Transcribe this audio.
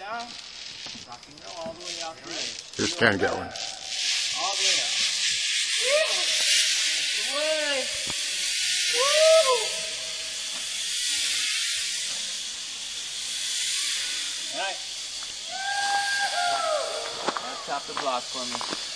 down. Rock and roll all the way out through it. Here's Ken going. All the way up. That's the way. All right. Now chop the block for me.